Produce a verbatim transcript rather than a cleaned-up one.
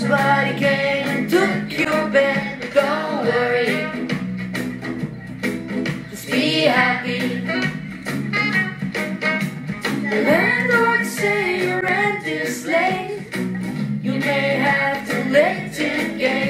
somebody came and took your bed. Don't worry, just be happy. The landlord say your rent is late. You may have to litigate.